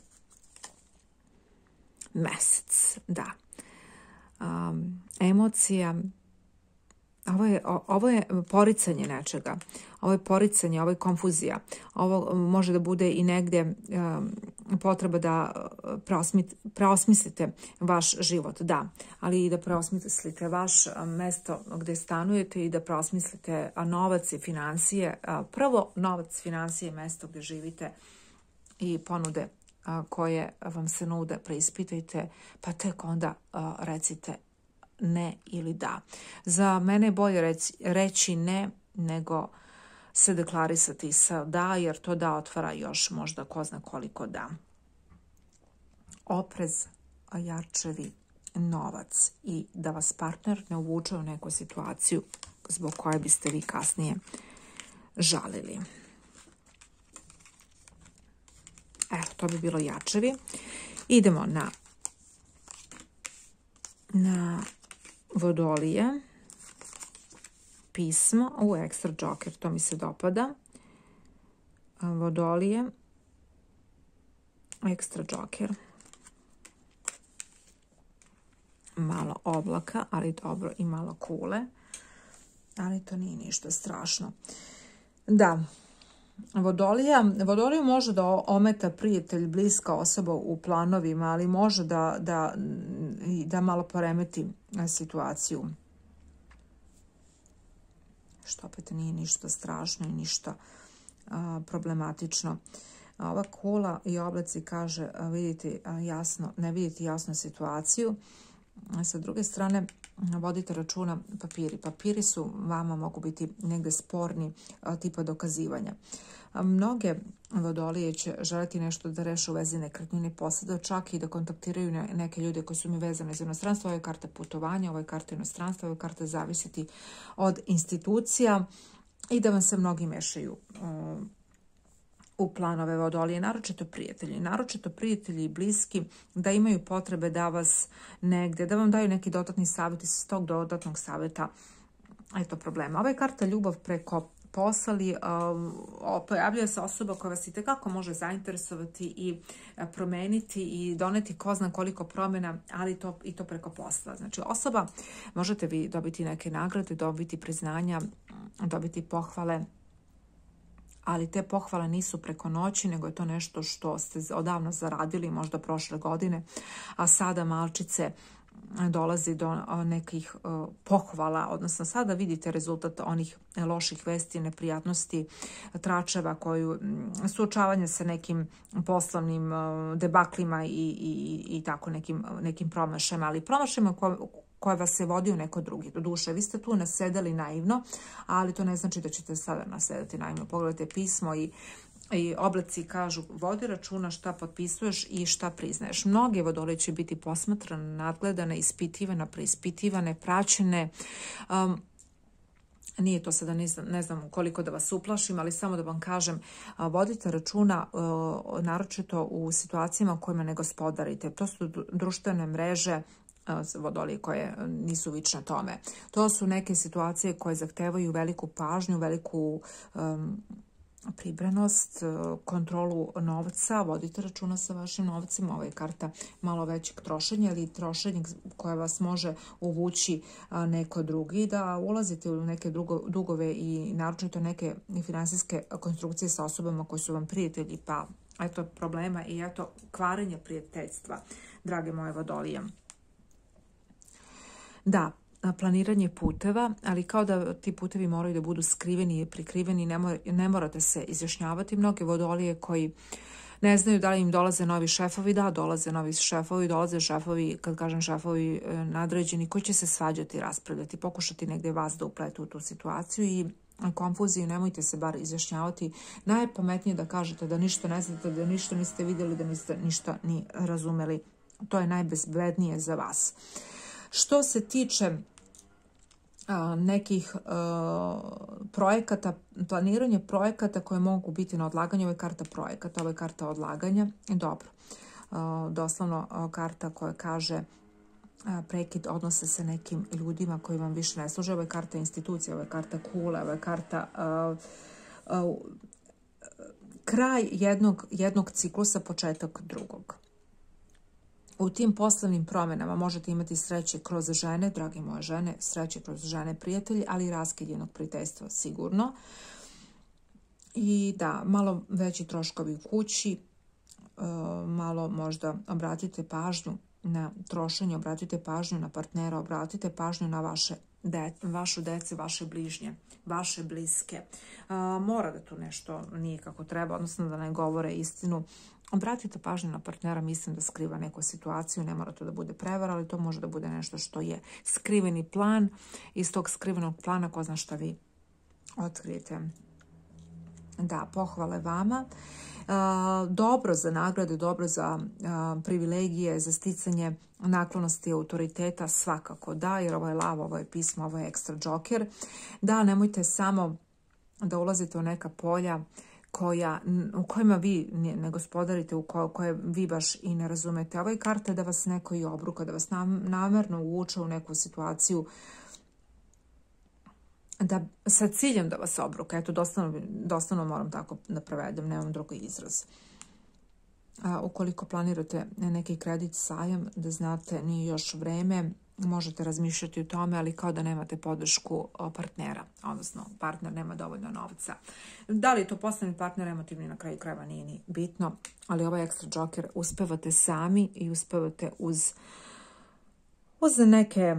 Mesec, da. Um, emocija, ovo je, ovo je poricanje nečega, ovo je poricanje, ovo je konfuzija, ovo može da bude i negdje um, potreba da preosmislite vaš život, da, ali i da preosmislite vaš mesto gdje stanujete i da preosmislite novac i financije. Prvo, novac, financije, mesto gdje živite i ponude koje vam se nude, preispitajte, pa tek onda recite ne ili da. Za mene je bolje reći, reći ne nego se deklarisati sa da, jer to da otvara još možda ko zna koliko da. Oprez, jarčevi, novac i da vas partner ne uvuče u neku situaciju zbog koje biste vi kasnije žalili. Evo, to bi bilo jačevi. Idemo na, na Vodolije. Pismo. U, ekstra džoker, to mi se dopada. Vodolije. Ekstra džoker. Malo oblaka, ali dobro, i malo kule. Ali to nije ništa strašno. Da, Vodolija, Vodoliju može da ometa prijatelj, bliska osoba u planovima, ali može da, da, da malo poremeti situaciju. Što opet nije ništa strašno i ništa a, problematično. Ova kula i oblaci kaže, a, vidite jasno, ne vidite jasnu situaciju. Sa druge strane, vodite računa papiri. Papiri su vama mogu biti negdje sporni tipa dokazivanja. Mnoge Vodolije će želiti nešto da reše u vezi nekretnine posada, čak i da kontaktiraju neke ljude koji su mi vezane za inostranstvo. Ovo je karta putovanja, ovo je karta inostranstva, ovo je karta zavisiti od institucija i da vam se mnogi mešaju u planove Vodolije, naročito prijatelji, naročito prijatelji i bliski, da imaju potrebe da vas negdje, da vam daju neki dodatni savjet iz tog dodatnog savjeta. Eto problema. Ova je karta ljubav preko poslali, pojavljuje se osoba koja vas itekako može zainteresovati i promeniti i doneti ko zna koliko promjena, ali to, i to preko posla. Znači osoba, možete vi dobiti neke nagrade, dobiti priznanja, dobiti pohvale, ali te pohvale nisu preko noći, nego je to nešto što ste odavno zaradili, možda prošle godine, a sada malčice dolazi do nekih pohvala, odnosno sada vidite rezultat onih loših vesti, neprijatnosti, tračeva koju, suočavanje sa nekim poslovnim debaklima i, i, i tako nekim, nekim promašajima, ali promašajima koje, koje vas se vodi u neko drugi. Do duše, vi ste tu nasedali naivno, ali to ne znači da ćete sada nasedati naivno. Pogledajte pismo i I oblaci kažu, vodi računa šta potpisuješ i šta priznaješ. Mnoge Vodolije će biti posmatrane, nadgledane, ispitivane, preispitivane, praćene. Um, nije to sada, ne znam, ne znam koliko da vas uplašim, ali samo da vam kažem, vodite računa uh, naročito u situacijama u kojima ne gospodarite. To su društvene mreže, Vodolije koje nisu vične tome. To su neke situacije koje zahtevaju veliku pažnju, veliku um, pribranost, kontrolu novca, vodite računa sa vašim novcima. Ovo je karta malo većeg trošenja ili trošenja koja vas može uvući neko drugi, da ulazite u neke drugo, dugove i naročito neke finansijske konstrukcije sa osobama koji su vam prijatelji, pa eto problema i eto kvarenje prijateljstva, drage moje Vodolije. Da, planiranje puteva, ali kao da ti putevi moraju da budu skriveni i prikriveni, ne, mor, ne morate se izjašnjavati. Mnoge Vodolije koji Ne znaju da li im dolaze novi šefovi, da, dolaze novi šefovi, dolaze šefovi, kad kažem šefovi nadređeni, koji će se svađati i raspravljati, pokušati negdje vas da upletu u tu situaciju i konfuziju, nemojte se bar izjašnjavati. Najpametnije da kažete da ništa ne znate, da ništa niste vidjeli, da niste ništa ni razumeli. To je najbezbednije za vas. Što se tiče nekih uh, projekata, planiranje projekata koje mogu biti na odlaganje, ovo je karta projekata, ovo je karta odlaganja. Dobro, uh, doslovno uh, karta koja kaže uh, prekid odnose sa nekim ljudima koji vam više ne služe. Ovo je karta institucija, ovo je karta kule, ovo je karta uh, uh, kraj jednog, jednog ciklusa, početak drugog. U tim poslovnim promjenama možete imati sreće kroz žene, drage moje žene, sreće kroz žene prijatelji, ali i raskid jednog prijateljstva sigurno. I da, malo veći troškovi u kući, malo možda obratite pažnju na trošenje, obratite pažnju na partnera, obratite pažnju na vaše de, vašu dece, vaše bližnje, vaše bliske. Mora da tu nešto nije kako treba, odnosno da ne govore istinu. Obratite pažnju na partnera, mislim da skriva neku situaciju, ne mora to da bude prevara, ali to može da bude nešto što je skriveni plan. Iz tog skrivenog plana ko zna šta vi otkrijete. Da, pohvale vama. Dobro za nagrade, dobro za privilegije, za sticanje naklonosti autoriteta, svakako da, jer ovo je lava, ovo je pismo, ovo je ekstra džoker. Da, nemojte samo da ulazite u neka polja koja, u kojima vi ne gospodarite, u koje vi baš i ne razumete. Ovo je karta da vas neko i obruka, da vas namjerno uvuče u neku situaciju da, sa ciljem da vas obruka. Eto, doslovno, doslovno moram tako da prevedem, nemam drugi izraz. A, ukoliko planirate neki kredit, sajam, da znate, nije još vreme, možete razmišljati o tome, ali kao da nemate podršku partnera, odnosno partner nema dovoljno novca. Da li je to poslovni partner, emotivni, na kraju krajeva nije ni bitno, ali ovaj ekstra džoker uspevate sami i uspevate uz, uz neke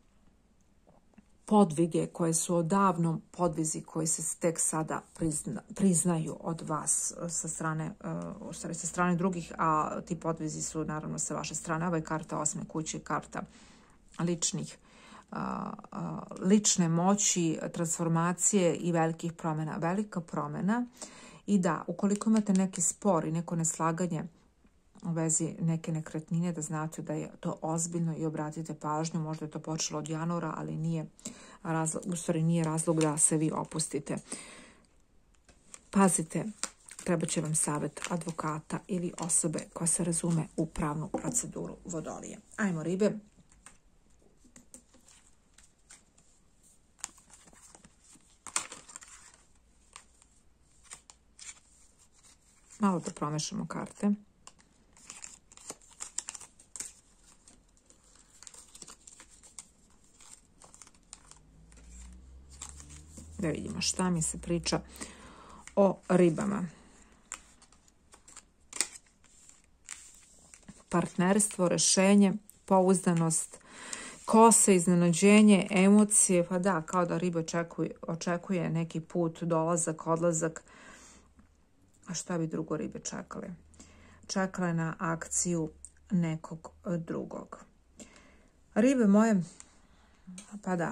podvige koje su odavno podvizi koji se tek sada prizna, priznaju od vas sa strane, uh, sa strane drugih, a ti podvizi su naravno sa vaše strane. Ovo je karta osme kuće, karta ličnih, uh, uh, lične moći, transformacije i velikih promjena. Velika promjena i da, ukoliko imate neki spor i neko neslaganje u vezi neke nekretnine, da znate da je to ozbiljno i obratite pažnju. Možda je to počelo od januara, ali nije razlog, u stvari nije razlog da se vi opustite. Pazite, treba će vam savjet advokata ili osobe koja se razume u pravnu proceduru vodolije. Ajmo ribe. Malo da promešamo karte. Da vidimo šta mi se priča o ribama. Partnerstvo, rešenje, pouzdanost, kose, iznenađenje, emocije. Pa da, kao da riba očekuje, očekuje neki put, dolazak, odlazak. A šta bi drugo ribe čekale? Čekale na akciju nekog drugog. Ribe moje, pa da,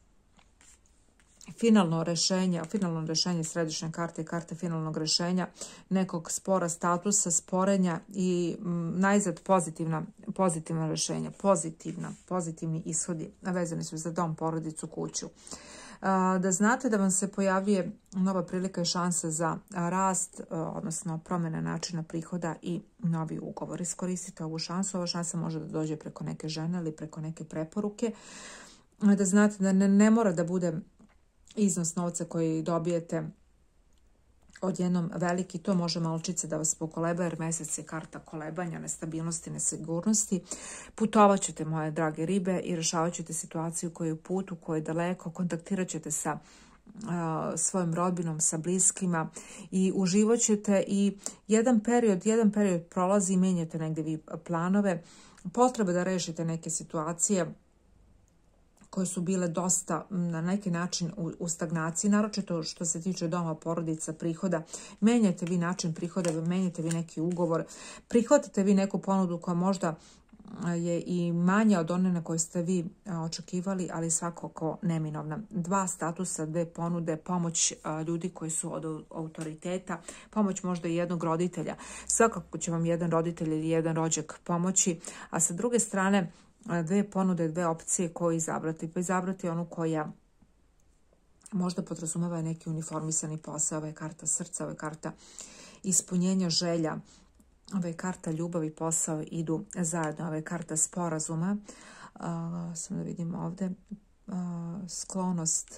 finalno rešenje, finalno rešenje središnje karte i karte finalnog rešenja nekog spora, statusa, sporenja i m, najzad pozitivna, pozitivna rešenja, pozitivna, pozitivni ishodi vezani su za dom, porodicu, kuću. A, da znate da vam se pojavljuje nova prilika i šansa za rast, odnosno promjena načina prihoda i novi ugovor. Iskoristite ovu šansu. Ova šansa može da dođe preko neke žene ili preko neke preporuke. Da znate da ne, ne mora da bude iznos novca koji dobijete odjednom veliki, to može malčice da vas pokoleba, jer mesec je karta kolebanja, nestabilnosti, nesigurnosti. Putovat ćete, moje drage ribe, i rešavat ćete situaciju koja je u putu, koja je daleko, kontaktirat ćete sa uh, svojim rodbinom, sa bliskima i uživat ćete i jedan period, jedan period prolazi i menjate negdje vi planove, potrebe da rešite neke situacije koje su bile dosta na neki način u, u stagnaciji, naročito što se tiče doma, porodica, prihoda. Menjate vi način prihoda, menjate vi neki ugovor, prihvatate vi neku ponudu koja možda je i manja od one na koje ste vi očekivali, ali svakako neminovna. Dva statusa, dve ponude, pomoć ljudi koji su od autoriteta, pomoć možda i jednog roditelja. Svakako će vam jedan roditelj ili jedan rođak pomoći, a sa druge strane dve ponude, dve opcije koje izabrati. Pa izabrati onu koja možda podrazumeva neki uniformisani posao. Ovo je karta srca, ovo je karta ispunjenja želja. Ova je karta ljubav i posao idu zajedno. Ova je karta sporazuma. Uh, samo da vidim ovdje. Uh, sklonost.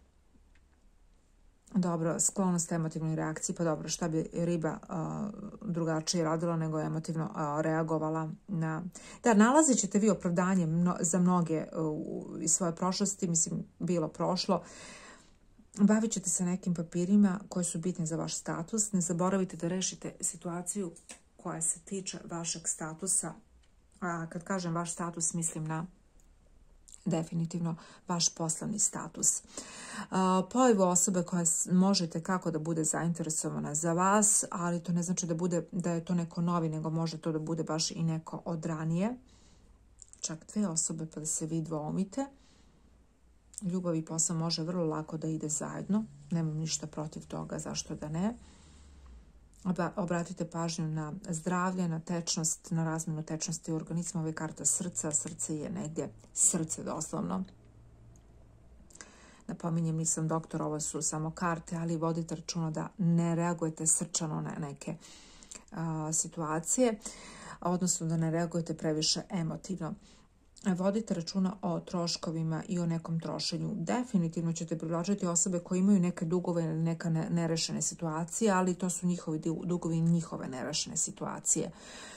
Dobro, sklonost emotivnoj reakciji. Pa dobro, šta bi riba uh, drugačije radila nego emotivno uh, reagovala na... Da, nalazit ćete vi opravdanje mno, za mnoge uh, iz svoje prošlosti. Mislim, bilo prošlo. Bavit ćete se nekim papirima koji su bitni za vaš status. Ne zaboravite da rešite situaciju koja se tiče vašeg statusa. A kad kažem vaš status, mislim na definitivno vaš poslovni status. Pojavu osobe koja možete kako da bude zainteresovana za vas, ali to ne znači da, bude, da je to neko novi, nego može to da bude baš i neko od ranije. Čak dve osobe pa da se vi dvoumite. Ljubav i posao može vrlo lako da ide zajedno. Nemam ništa protiv toga, zašto da ne. Obratite pažnju na zdravlje, na tečnost, na razmjenu tečnosti u organizmu. Ovo je karta srca. Srce je negdje, srce doslovno. Napominjem, nisam doktor, ovo su samo karte, ali vodite računa da ne reagujete srčano na neke a, situacije, odnosno da ne reagujete previše emotivno. Vodite računa o troškovima i o nekom trošenju. Definitivno ćete privlačiti osobe koje imaju neke dugove ili neka nerešene situacije, ali to su njihovi dugovi i njihove nerešene situacije.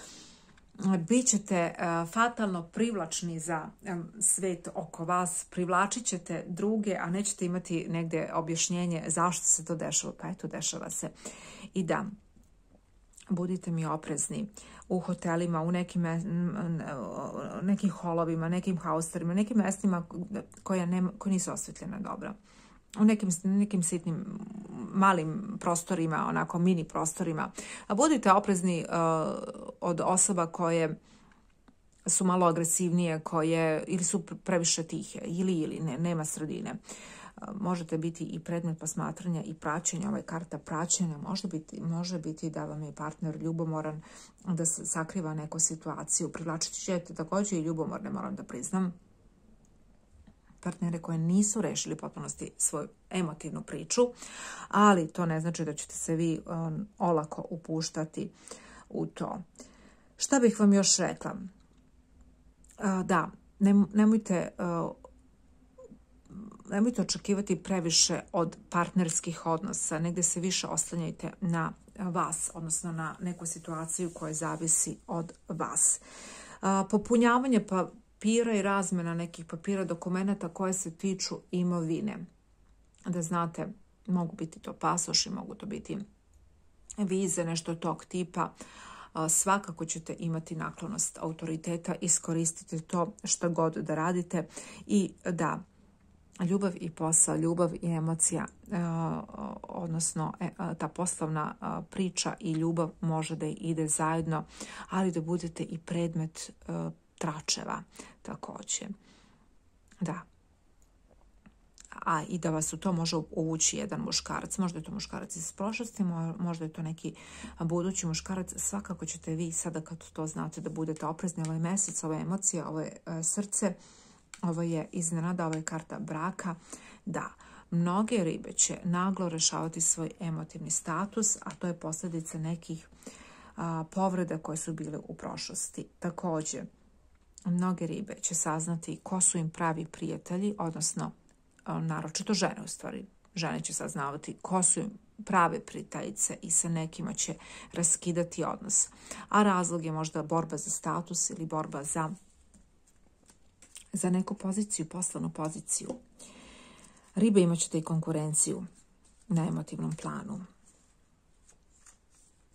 Bićete uh, fatalno privlačni za um, svet oko vas, privlačit ćete druge, a nećete imati negdje objašnjenje zašto se to dešava. Pa eto, dešava se. I da, budite mi oprezni u hotelima, u nekim, nekim holovima, nekim haustorima, nekim mestima koja, nema, koja nisu osvetljena dobro. U nekim, nekim sitnim malim prostorima, onako mini prostorima. A budite oprezni uh, od osoba koje su malo agresivnije, koje ili su previše tihe, ili ili ne, nema sredine. Možete biti i predmet posmatranja i praćenja. Ova je karta praćenja. Može biti, može biti da vam je partner ljubomoran, da se sakriva neku situaciju. Privlačiti ćete također i ljubomorne, moram da priznam. Partnere koje nisu rešili potpunosti svoju emotivnu priču, ali to ne znači da ćete se vi um, olako upuštati u to. Šta bih vam još rekla? Uh, da, ne, nemojte... Uh, Nemojte očekivati previše od partnerskih odnosa. Negdje se više oslanjajte na vas, odnosno na neku situaciju koja zavisi od vas. Popunjavanje papira i razmjena nekih papira, dokumenta koje se tiču imovine. Da znate, mogu biti to pasoši, mogu to biti vize, nešto tog tipa. Svakako ćete imati naklonost autoriteta, iskoristite to što god da radite i da ljubav i posao, ljubav i emocija, odnosno ta poslovna priča i ljubav može da ide zajedno, ali da budete i predmet tračeva također. Da. A i da vas u to može uvući jedan muškarac. Možda je to muškarac iz prošlosti, možda je to neki budući muškarac. Svakako ćete vi sada kad to znate da budete oprezni. Ovo je mesec, ovo je emocija, ovo je srce. Ovo je iznenada, ovo je karta braka. Da, mnoge ribe će naglo rešavati svoj emotivni status, a to je posljedica nekih a, povreda koje su bile u prošlosti. Također, mnoge ribe će saznati ko su im pravi prijatelji, odnosno a, naročito žene u stvari. Žene će saznavati ko su im prave prijateljice i sa nekima će raskidati odnos. A razlog je možda borba za status ili borba za za neku poziciju, poslovnu poziciju. Ribe, imat ćete i konkurenciju na emotivnom planu.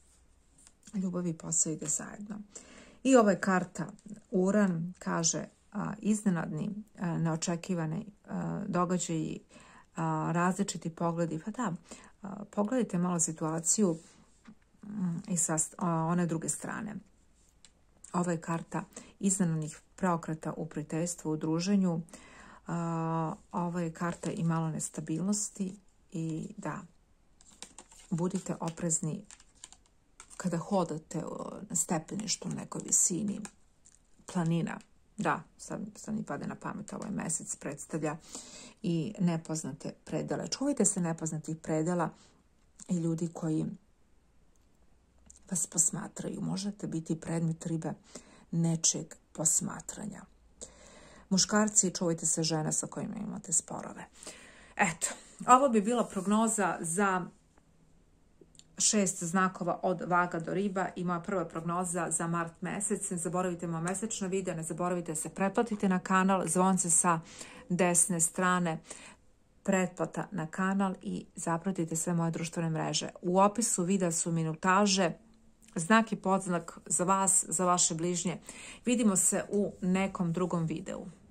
Ljubav i posao ide zajedno. I ova je karta Uran, kaže iznenadni, neočekivani događaji, različiti pogledi. Pa da, pogledajte malo situaciju i sa one druge strane. Ovo je karta iznenadnih preokreta u prijateljstvu, u druženju. Ovo je karta i malo nestabilnosti i da, budite oprezni kada hodate na stepeništu na nekoj visini, planina. Da, sad, sad mi pade na pamet, ovaj mesec predstavlja i nepoznate predele. Čuvajte se nepoznatih predela i ljudi koji vas posmatraju. Možete biti predmet ribe nečeg posmatranja. Muškarci, čuvajte se žena sa kojima imate sporove. Eto, ovo bi bila prognoza za šest znakova od Vaga do Riba i moja prva prognoza za mart mesec. Ne zaboravite moja mesečna videa, ne zaboravite se pretplatiti na kanal, zvonce sa desne strane, pretplata na kanal i zapratite sve moje društvene mreže. U opisu videa su minutaže, znak i podznak za vas, za vaše bližnje. Vidimo se u nekom drugom videu.